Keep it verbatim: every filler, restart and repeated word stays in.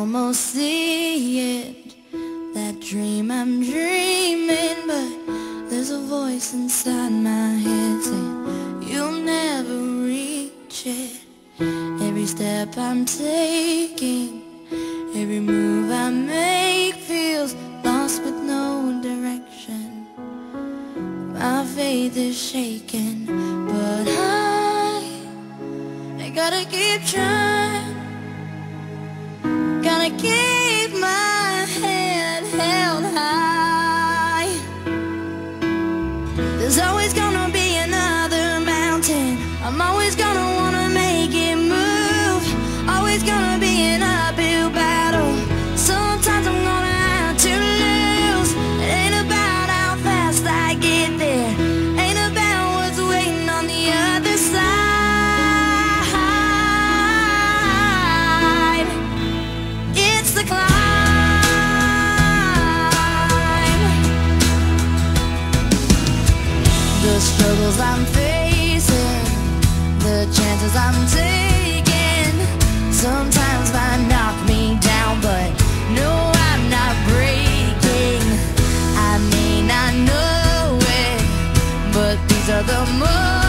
almost see it, that dream I'm dreaming, but there's a voice inside my head saying you'll never reach it. Every step I'm taking, every move I make feels lost with no direction. My faith is shaken, but I, I gotta keep trying. Gotta keep my head held high. There's always gonna be another mountain. I'm always gonna wanna make it move. Always gonna be an uphill battle. Sometimes I'm gonna have to lose. It ain't about how fast I get there, ain't about what's waiting on the other side. It's the climb. The struggles I'm facing, the chances I'm taking, sometimes might knock me down, but no, I'm not breaking. I may not know it, but these are the moments